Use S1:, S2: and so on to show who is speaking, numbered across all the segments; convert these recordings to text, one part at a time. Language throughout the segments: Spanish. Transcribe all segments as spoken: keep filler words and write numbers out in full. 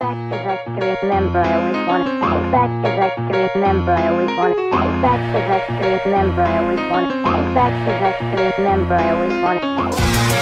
S1: back 'cause I can remember I always wanted to go back 'cause I can remember I always wanted to go back 'cause I can remember I always wanted to go back 'cause I can remember I always wanted to go.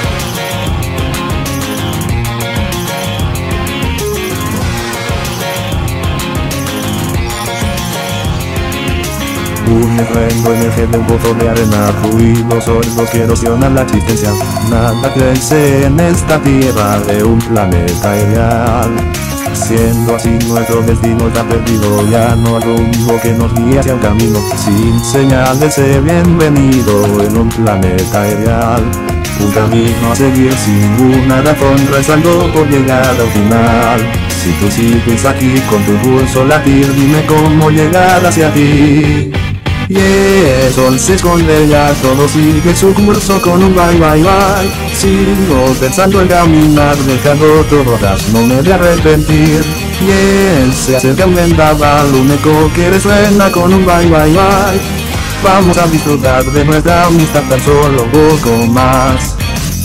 S2: Un estruendo emerge de un pozo de arena, ruidos sordos que erosionan la existencia. Nada crece en esta tierra de un planeta ideal. Siendo así nuestro destino está perdido, ya no hay rumbo que nos guíe hacia un camino, sin señales de bienvenido en un planeta ideal. Un camino a seguir sin una razón, rezando por llegar al final. Si tú sigues aquí con tu pulso latir, dime cómo llegar hacia ti. Y el sol se esconde ya, todo sigue su curso con un bye bye bye. Sigo pensando en caminar, dejando todo atrás, no me de arrepentir. Y él se acerca un vendaval, un eco que resuena con un bye bye bye. Vamos a disfrutar de nuestra amistad tan solo un poco más.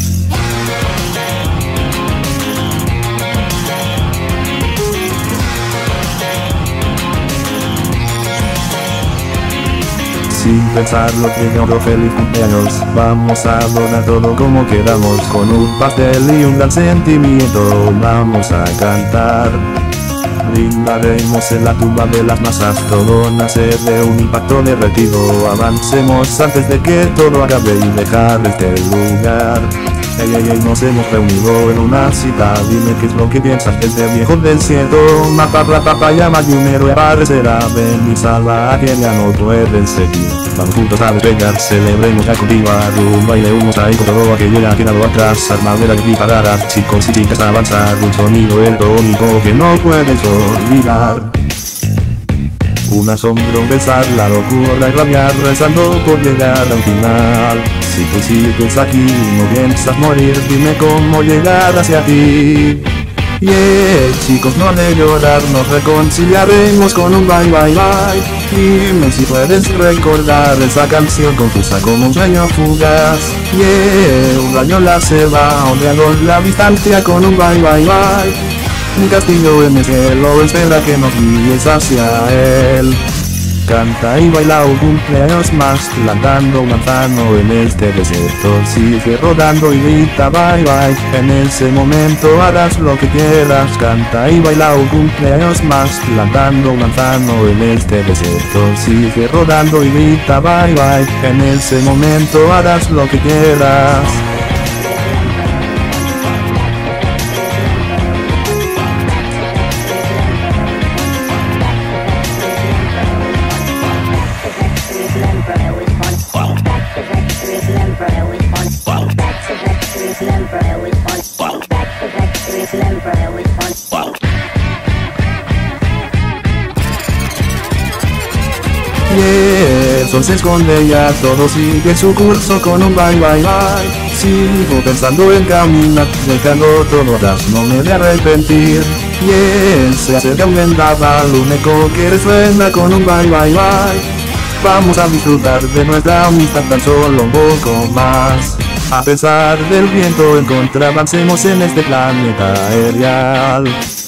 S2: Sin pensarlo te otro feliz cumpleaños. Vamos a adornar todo como queramos, con un pastel y un gran sentimiento vamos a cantar. Brindaremos en la tumba de las masas, todo nace de un impacto derretido. Avancemos antes de que todo acabe y dejar este lugar. Ey, ey, ey, nos hemos reunido en una cita, dime qué es lo que piensas de este viejo desierto. Matar la papaya, más de un héroe aparecerá, ven y salva a quien ya no pueden seguir. Vamos juntos a despegar, celebremos a continuar un baile, un mosaico, todo aquello ya ha quedado atrás. Armadura que disparará, chicos y chicas avanzar, un sonido el único que no puedes olvidar. Un asombro pensar la locura y rabiar, rezando por llegar al final. Si tú sigues aquí y no piensas morir, dime cómo llegar hacia ti. Yeah, chicos, no de llorar, nos reconciliaremos con un bye bye bye. Dime si puedes recordar esa canción confusa como un sueño fugaz. Yeah, un rayo láser va ondeando la distancia con un bye bye bye. Un castillo en el cielo espera que nos guíes hacia él. Canta y baila un cumpleaños más, plantando un manzano en este desierto. Sigue rodando y grita bye bye, en ese momento harás lo que quieras. Canta y baila un cumpleaños más, plantando un manzano en este desierto. Sigue rodando y grita bye bye, en ese momento harás lo que quieras. Yeah, el sol se esconde ya, todo sigue su curso con un bye bye bye. Sigo pensando en caminar, dejando todo atrás, no me de arrepentir. Yeah, se acerca un vendaval, un eco que resuena con un bye bye bye. Vamos a disfrutar de nuestra amistad tan solo un poco más. A pesar del viento en contra, avancemos en este planeta ideal.